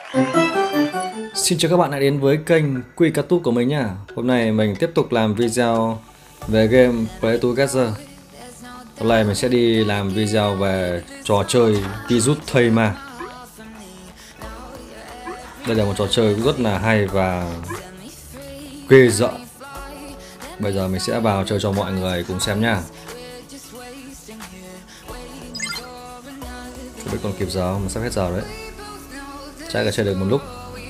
Xin chào các bạn đã đến với kênh Quy Cartoon của mình nhá. Hôm nay mình tiếp tục làm video về game Play Together. Hôm nay mình sẽ đi làm video về trò chơi Virus Thema. Đây là một trò chơi rất là hay và ghê rợn. Bây giờ mình sẽ vào chơi cho mọi người cùng xem nhá. Không biết còn kịp giờ không, sắp hết giờ đấy. Chắc là chơi được một lúc.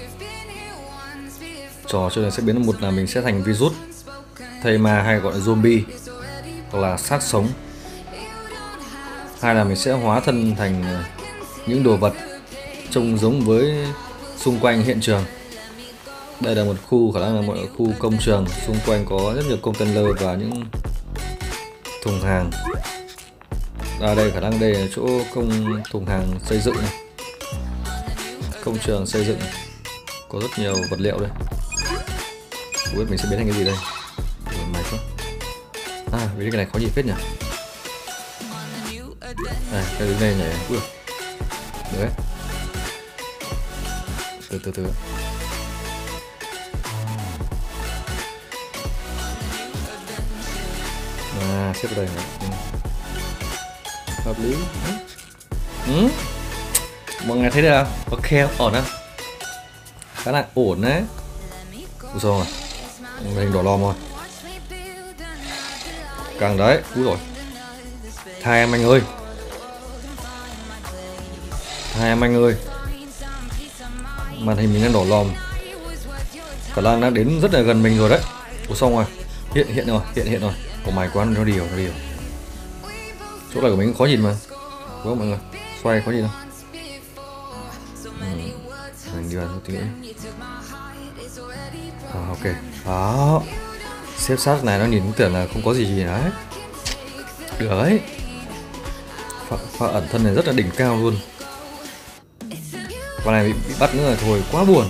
Trò chơi này sẽ biến thành một là mình sẽ thành virus Thema hay gọi là zombie hoặc là xác sống, hai là mình sẽ hóa thân thành những đồ vật trông giống với xung quanh hiện trường. Đây là một khu, khả năng là một khu công trường, xung quanh có rất nhiều container và những thùng hàng. Đây khả năng đây là chỗ thùng hàng xây dựng này. Công trường xây dựng có rất nhiều vật liệu đây. Không biết mình sẽ biến thành cái gì đây. Mày quá. Vì cái này khó nhìn phết nhỉ. Cái đứng đây này. Ui. Được đấy. Từ. Xếp vào đây này. Hợp lý. Mọi người thấy được không? Ok, ổn không? Khá là ổn đấy. Ui rồi, hình đỏ lòm rồi. Càng đấy, úi rồi. Hai em anh ơi. Màn hình mình đang đỏ lòm. Khả năng đang đến rất là gần mình rồi đấy. Ủa xong rồi. Hiện rồi. Ủa mày quá, nó điều. Chỗ này của mình khó nhìn mà. Đúng không mọi người? Xoay khó nhìn không? Mình đi vào một tí nữa. Ok. Đó. Xếp sát này nó nhìn cũng tưởng là không có gì đấy. Được đấy. Pha ẩn thân này rất là đỉnh cao luôn. Con này bị bắt nữa rồi, thôi quá buồn.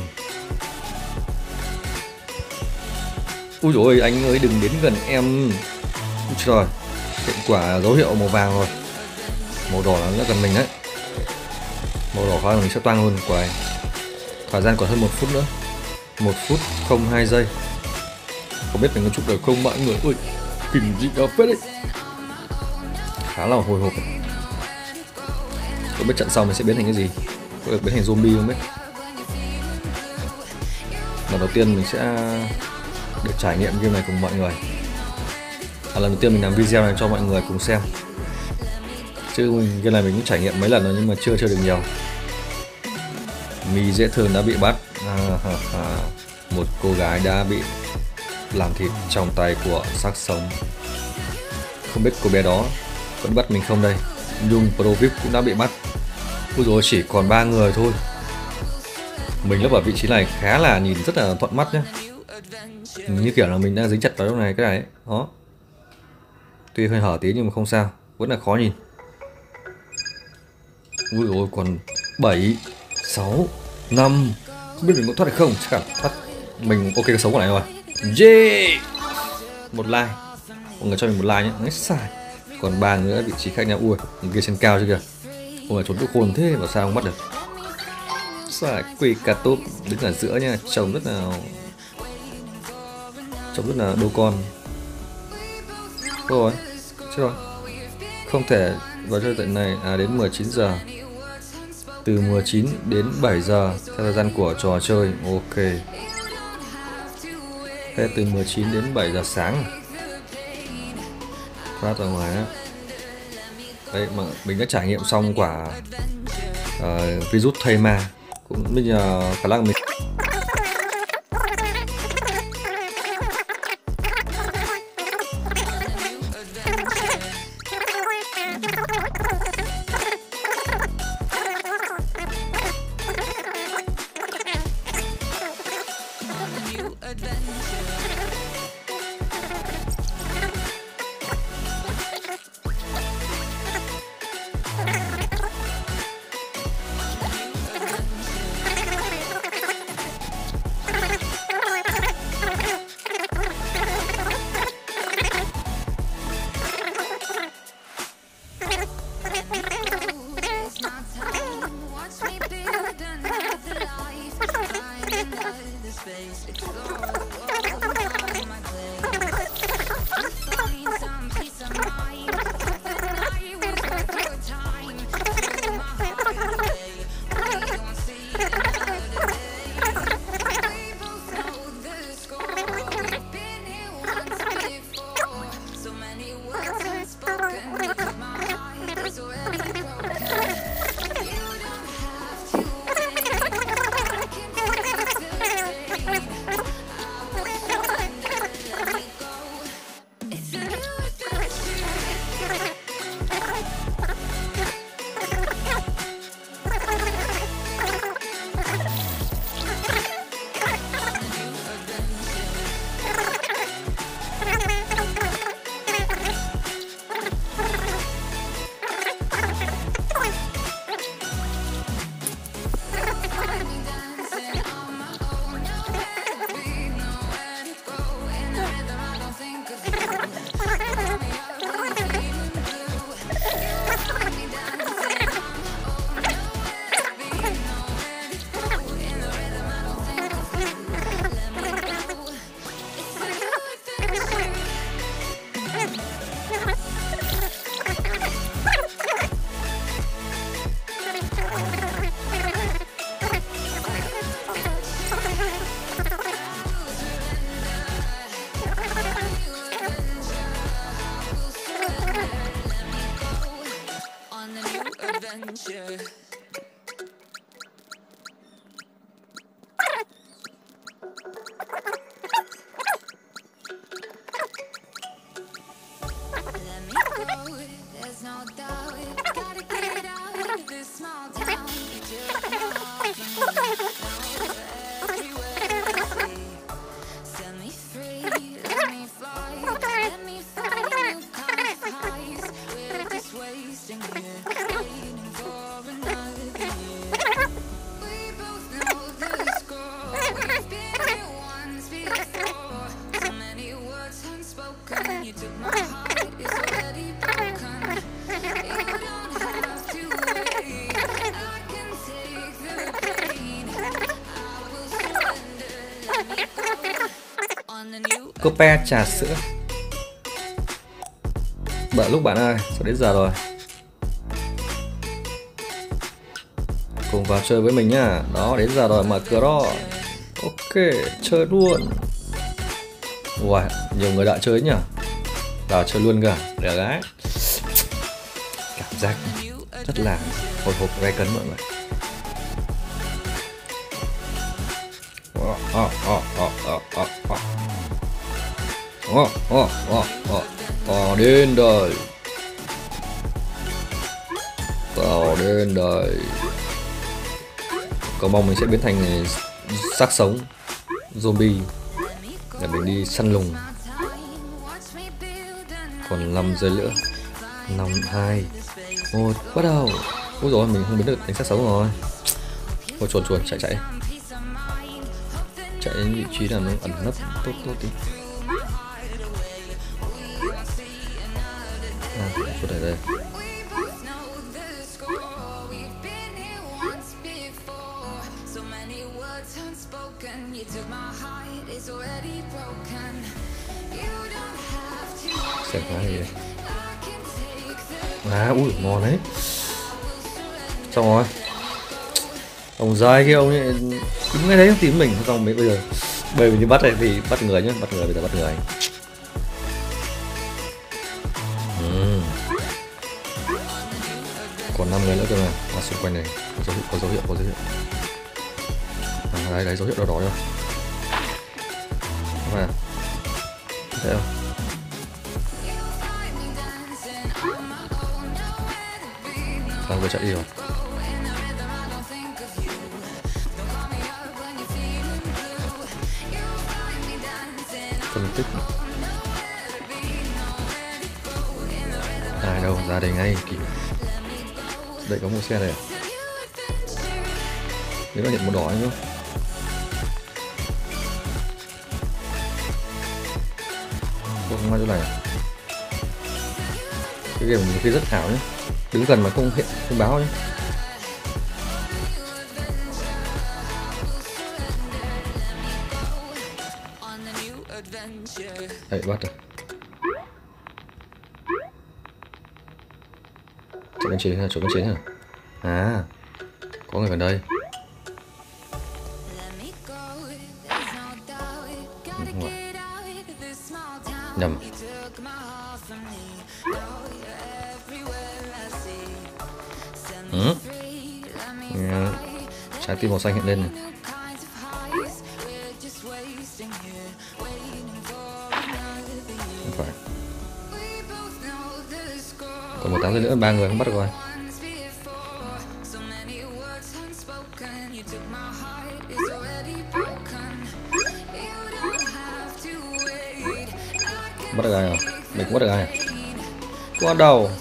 Ui dồi ôi, anh ơi đừng đến gần em. Trời, hiện quả dấu hiệu màu vàng rồi. Màu đỏ là gần mình đấy. Màu đỏ khoa mình sẽ toang luôn. Quay. Thời gian còn hơn 1 phút nữa. 1 phút 02 giây. Không biết mình có chụp được không mọi người. Ui, kinh dị đó phết đấy. Khá là hồi hộp. Không biết trận sau mình sẽ biến thành cái gì. Có được biến thành zombie không biết. Lần đầu tiên mình sẽ được trải nghiệm game này cùng mọi người. Lần đầu tiên mình làm video này cho mọi người cùng xem. Chứ game này mình cũng trải nghiệm mấy lần rồi nhưng mà chưa chơi được nhiều. Mì dễ thương đã bị bắt. Một cô gái đã bị làm thịt trong tay của xác sống. Không biết cô bé đó vẫn bắt mình không đây. Nhung Pro VIP cũng đã bị bắt. Ui dồi, chỉ còn 3 người thôi. Mình lấp ở vị trí này khá là nhìn rất là thuận mắt nhá. Như kiểu là mình đang dính chặt vào lúc này cái này ấy. Đó. Tuy hơi hở tí nhưng mà không sao, vẫn là khó nhìn. Ui dồi, còn 7 6 5. Không biết mình có thoát được không? Chắc là thoát. Mình ok cái sống của này rồi. Yeah. Một like. Mọi người cho mình một like nhé. Đấy sai. Còn 3 nữa vị trí khác nhau. Ui, người kia trên cao chưa kìa. Ôi trốn được khôn thế mà sao không bắt được. Sai, Quy Cartoon đứng ở giữa nha, trông rất là đô con. Rồi, chết rồi. Không thể vào chơi tận này đến 19 giờ. Từ 19 đến 7 giờ theo thời gian của trò chơi. Ok. Thế từ 19 đến 7 giờ sáng. Phát ra ngoài á. Đấy mà mình đã trải nghiệm xong quả virus Thema. Cũng bây giờ khả năng mình Cope trà sữa. Lúc bạn ơi, sắp đến giờ rồi. Cùng vào chơi với mình nhá. Đó, đến giờ rồi, mở cửa đó. Ok, chơi luôn. Wow, nhiều người đợi chơi nhá. Vào chơi luôn kìa, được đấy. Cảm giác rất là hồi hộp gay cấn mọi người. Đến đời. Tao đến đời. Cầu mong mình sẽ biến thành xác sống zombie để mình đi săn lùng. Còn 5 giây nữa. 5, 2, 1, bắt đầu. Ôi rồi mình không biến được thành xác sống rồi. Thôi chuồn chạy đến vị trí nào nó ẩn nấp tốt tí. Chỗ này đây. Xem cái gì đây. Ui ngon đấy. Xong rồi. Ông dài kia ông ấy đứng ngay đấy không tìm mình, xong bây giờ mình đi bắt này thì bắt người nhá, bây giờ bắt người. Còn 5 người nữa cơ mà. Xung quanh này có dấu hiệu. Đấy dấu hiệu đỏ đỏ chưa? Thấy không? Vừa chạy đi rồi. Phân tích. Ai đâu, ra đây ngay kìa. Đây có một xe này. Nếu nó hiện một đỏ nhá. Không ngay chỗ này. Cái game này cái rất ảo nhá. Đứng gần mà không hiện không báo nhé. Đấy, bắt rồi. Chỗ bên trên hả? À, có người gần đây. Nhầm. Trái tim màu xanh hiện lên này. Không phải. Còn 18 giây nữa, 3 người không bắt được rồi. Bắt được ai à? Mình cũng bắt được ai à? Có đầu.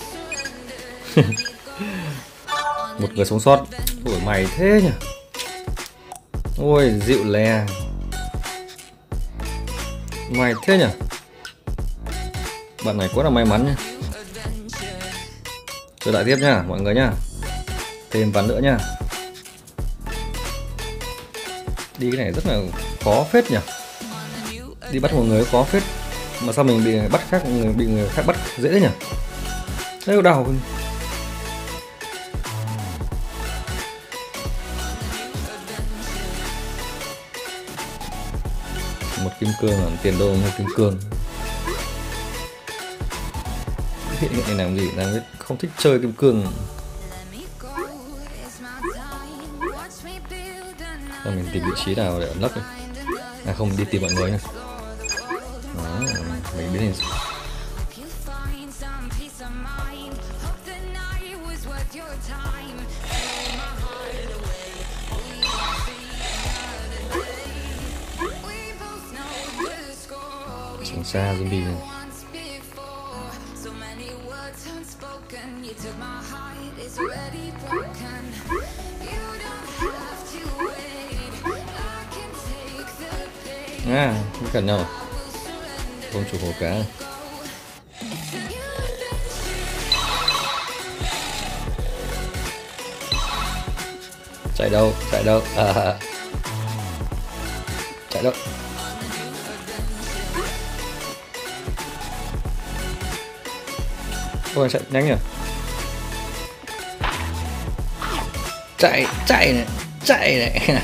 Một người sống sót. Ủa mày thế nhỉ? Ôi dịu lè. Mày thế nhỉ? Bạn này quá là may mắn nhá. Chơi lại tiếp nhá mọi người nhá. Thêm ván nữa nhá. Đi cái này rất là khó phết nhỉ. Đi bắt một người khó phết. Mà sao mình bị bắt khác, bị người khác bắt dễ nhỉ? Đấy đầu. Một kim cương là tiền đô một kim cương. Hiện này làm gì đang biết không thích chơi kim cương. Rồi mình tìm vị trí nào để ẩn nấp này. À không, đi tìm mọi người nữa. Đó, mình biến hình. Tránh xa zombie này. À, không cần nhau. Ông chủ hồ cá. Chạy đâu, chạy đâu. À. Chạy đâu. Ôi chạy nhanh nhỉ. Chạy, chạy này, chạy này.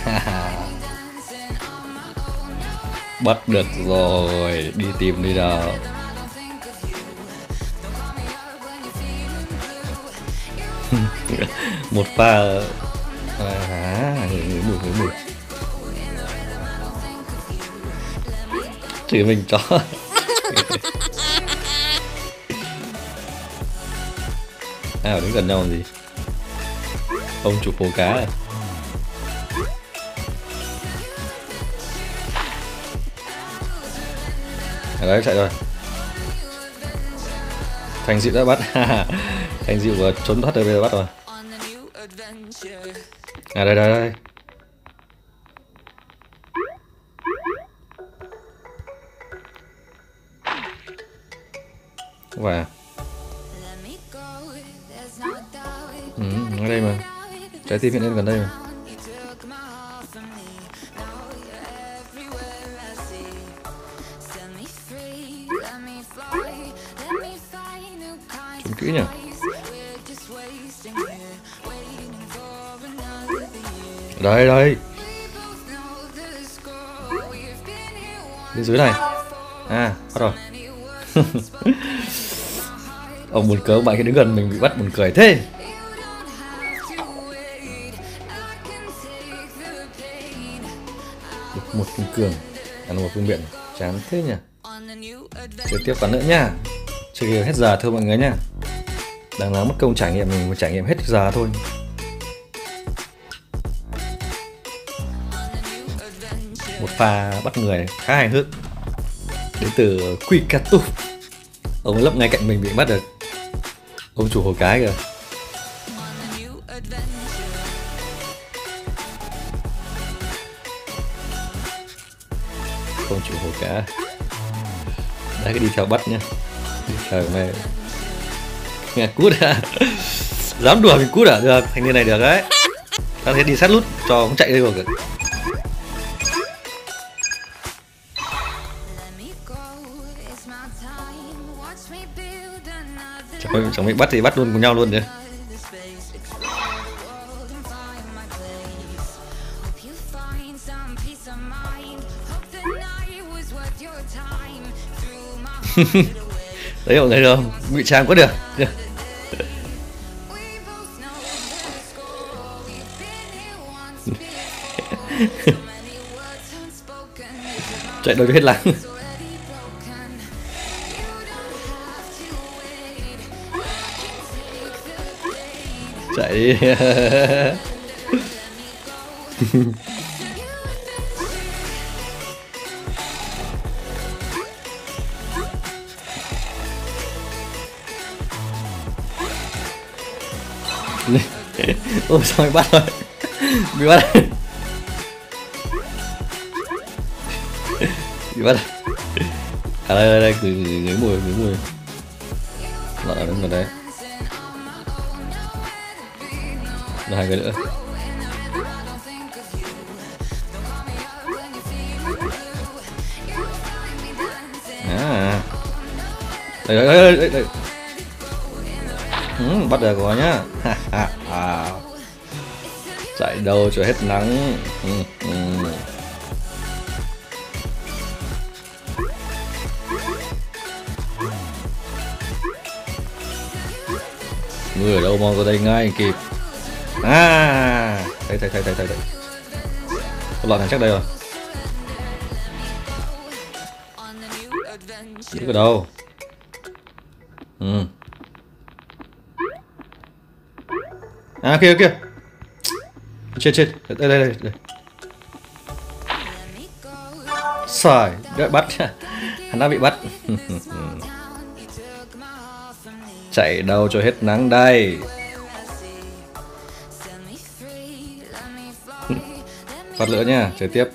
Bắt được rồi, đi tìm đi nào. Một pha người mùi. Chỉ mình chó. Ai đứng gần nhau làm gì? Ông chủ phố cá à? À đấy, chạy rồi. Thành Diệu đã bắt. Thành Diệu vừa trốn thoát rồi, bây giờ bắt rồi. À đây đây đây. Và ở đây mà. Trái tim hiện lên gần đây mà. Trốn kỹ nhỉ. Đây đây. Bên dưới này. À, bắt rồi. Ông buồn cười, bạn khi đứng gần mình bị bắt buồn cười thế. Được một kim cương, ăn một phương biện, chán thế nhỉ. Chơi tiếp ván nữa nha. Chơi hết giờ thôi mọi người nha. Đang nói mất công trải nghiệm, mình phải trải nghiệm hết giờ thôi. Một pha bắt người khá hài hước đến từ Quicatu. Ông lấp ngay cạnh mình bị bắt được. Ông chủ hồ cái kìa. Ông chủ hồ cá. Đấy, cái đi theo bắt nhá. Trời mày. Nghe cút à. Dám đùa mình cút à. Được, thanh niên này được đấy. Ta thấy đi sát lút cho không chạy đi được. Chẳng biết bắt thì bắt luôn cùng nhau luôn nhỉ. Đấy mọi người thấy không? Ngụy trang có được. Chạy đâu cho hết làng. Chạy đi. Ôi sao bị bắt rồi. Bị bắt. Bị bắt. À đây đây, ngửi mùi. Lợn ở đứng gần đấy. Rồi hai người nữa. À. Đây. Bắt được rồi nhá. Chạy đâu cho hết nắng. Người ở đâu mau ra đây ngay kịp. À, thấy. Con lợn này chắc đây rồi. Giữ ở đâu? À kia. Trên. Đây. Sỏi, đợi bắt. Hắn đã bị bắt. Chạy đâu cho hết nắng đây. Phát lửa nha, chơi tiếp.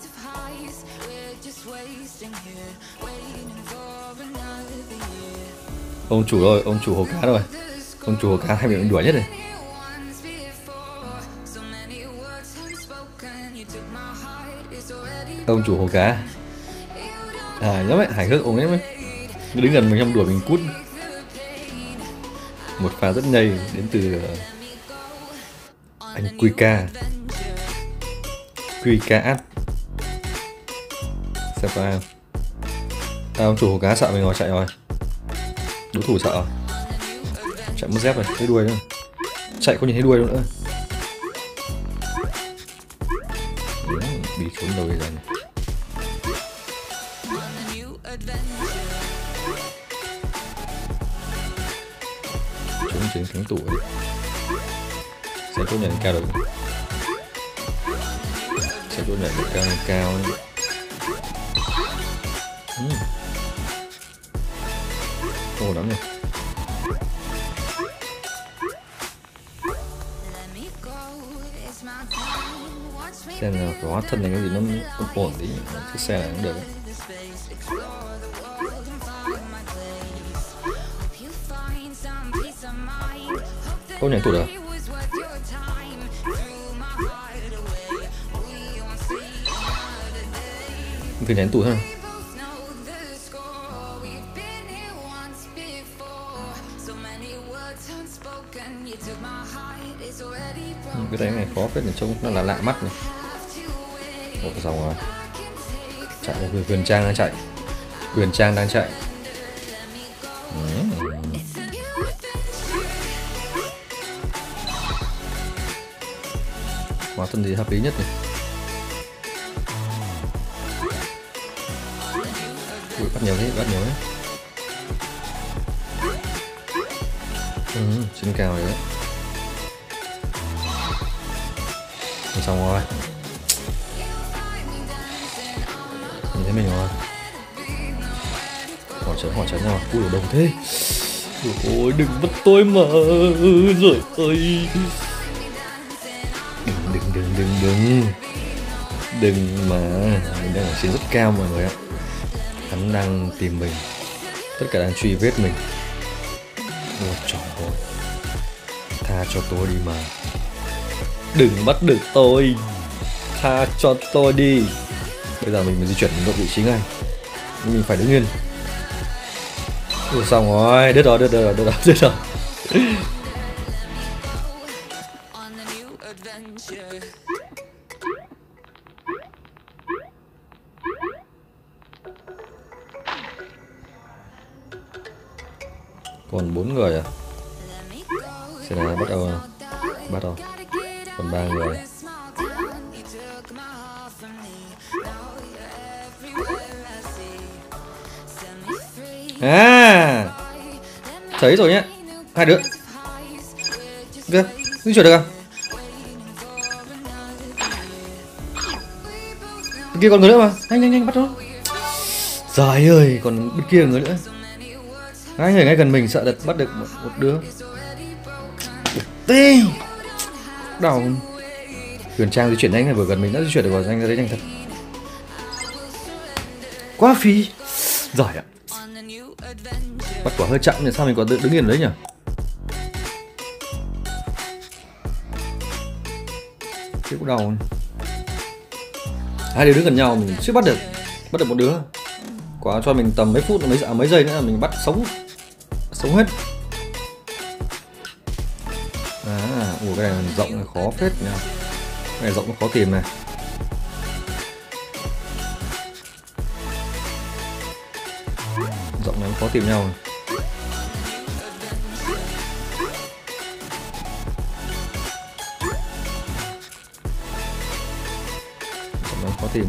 Ông chủ rồi, ông chủ hồ cá rồi. Ông chủ hồ cá hay bị mình đuổi nhất này. Ông chủ hồ cá. À nhớ vậy, hài hước ông ấy mới đứng gần mình không đuổi mình cút. Một pha rất nhây đến từ anh Quy Ca. Xem phải không? À, ông chủ hồ cá sợ mình rồi, chạy rồi. Đối thủ sợ rồi. Chạy mất dép rồi, thấy đuôi nữa. Chạy có nhìn thấy đuôi đâu nữa. Bị trốn đâu bây giờ này. Trốn chiến thắng tủ ấy. Sẽ tốt nhận cao được. Sẽ tốt nhận được cao ấy. Ồ lắm nhỉ. Xem nào, phải hóa thân này cái gì nó ổn tí. Chiếc xe này cũng được ấy. Ô nhảy tụt à? Phải nhảy tụt ha. Cái đánh này khó phết, trông nó là lạ mắt này. Ồ xong rồi. Chạy Quyền Trang đang chạy. Quyền Trang đang chạy. Hóa thân gì hợp lý nhất này. Ui, bắt nhiều đấy. Trên cao rồi đấy. Xong rồi. Nhìn thấy mình rồi. Hỏa chấn nào. Ui đông thế. Ôi đừng bắt tôi mà. Rồi ơi. Đừng mà. Mình đang ở trên rất cao mọi người ạ. Hắn đang tìm mình. Tất cả đang truy vết mình. Ôi trời ơi. Tha cho tôi đi mà. Đừng bắt được tôi. Tha cho tôi đi. Bây giờ mình mới di chuyển độ vị trí ngay. Mình phải đứng yên. Ủa xong rồi. Đứt rồi. Còn 4 người à? Xem nào, bắt đầu. Còn 3 người. À, thấy rồi nhé. 2 đứa. Kìa, di chuyển được à? Bên kia còn người nữa mà. Nhanh bắt nó. Trời ơi, còn bên kia người nữa. Hai người ngay gần mình sợ bắt được một đứa. Tê. Đau. Quyền Trang di chuyển nhanh này, vừa gần mình đã di chuyển được vào nhanh ra đấy nhanh thật. Quá phí. Giỏi ạ. Bắt quả hơi chậm nhưng sao mình còn đứng yên ở đấy nhỉ? Cái cũng đau. Hai đứa đứng gần nhau mình chưa bắt được một đứa. Quá cho mình tầm mấy phút mấy giây nữa là mình bắt sống hết. À, cái này rộng này khó phết nha. Cái này rộng nó khó tìm này. Rộng này khó tìm nhau này. nó khó tìm.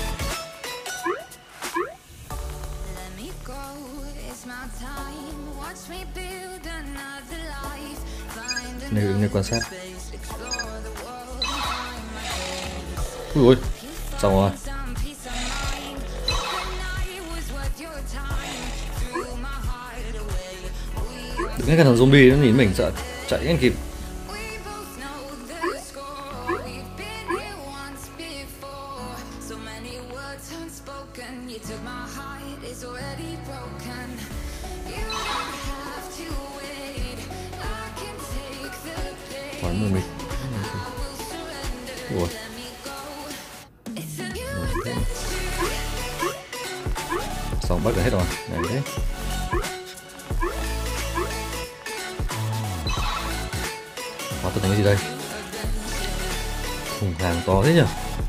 Nên quan sát. Ui ôi, xong rồi. Đừng nghe cái thằng zombie nó nhìn mình sợ chạy anh kịp. Khỏi mù mịt. Ủa. Xong bắt được hết rồi. Này đấy. Hóa tôi thành cái gì đây? Thùng hàng to thế nhỉ?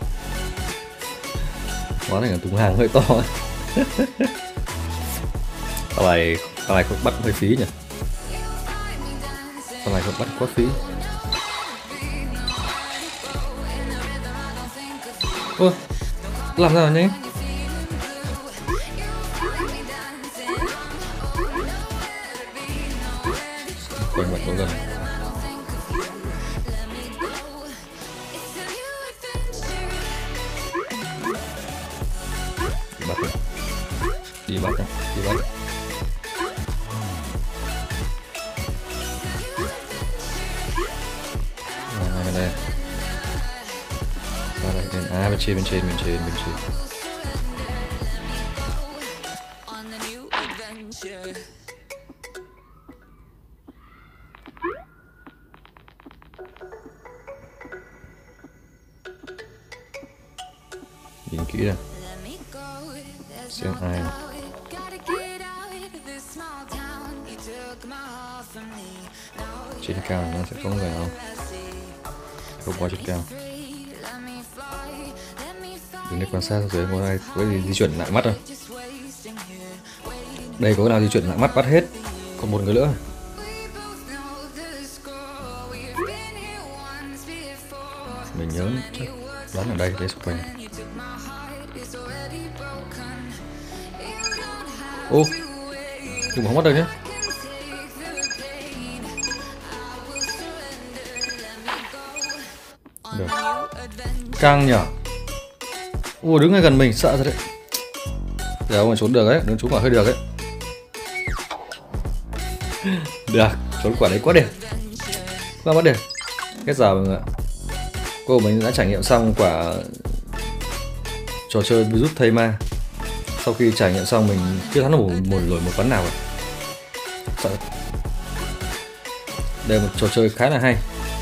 Hóa thành thùng hàng hơi to. Tao này không bắt hơi phí nhỉ? Tao này không bắt quá phí. Ôi, làm sao nhé? Quanh mặt nó gần. Đi bắt đi bắt. Đây. Ra đây, bên trên. Nhìn kỹ này. Xem ai này. Trên cao nó sẽ có người không? Không quá trên cao. Đừng nên quan sát dưới có ai có gì di chuyển lại mắt không? Đây có cái nào di chuyển lại mắt bắt hết. Còn một người nữa. Mình nhớ chắc đoán ở đây xung quanh. Ô, đừng không bắt được nhé. Được. Căng nhở. Ủa đứng ngay gần mình sợ rồi đấy. Giờ ông trốn được đấy, đứng trốn quả hơi được đấy. Được, trốn quả đấy quá đẹp. Quá bắt đẹp. Kết giờ mọi người ạ. Cô mình đã trải nghiệm xong quả trò chơi virus thây ma. Sau khi trải nghiệm xong mình chưa thắng được một ván nào rồi. Sợ. Đây là một trò chơi khá là hay.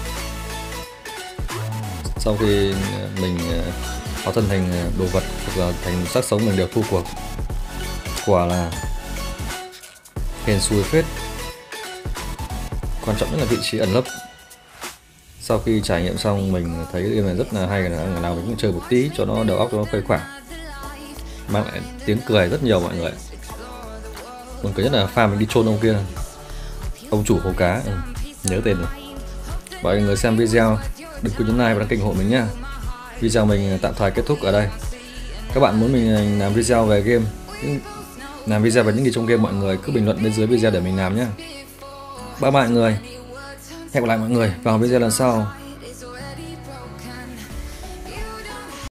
Sau khi mình hóa thân thành đồ vật hoặc là thành xác sống mình đều thua cuộc. Quả là hên xui phết. Quan trọng nhất là vị trí ẩn nấp. Sau khi trải nghiệm xong mình thấy game này rất là hay, ngày nào mình cũng chơi một tí cho nó đầu óc cho nó khuây khỏa, mang lại tiếng cười rất nhiều mọi người. Mình cười nhất là pha mình đi chôn ông kia, ông chủ hồ cá, nhớ tên rồi. Mọi người xem video đừng quên nhấn like và đăng ký ủng hộ mình nhá. Video mình tạm thời kết thúc ở đây. Các bạn muốn mình làm video về game, làm video về những gì trong game, mọi người cứ bình luận bên dưới video để mình làm nhé. Bye mọi người, hẹn gặp lại mọi người vào video lần sau.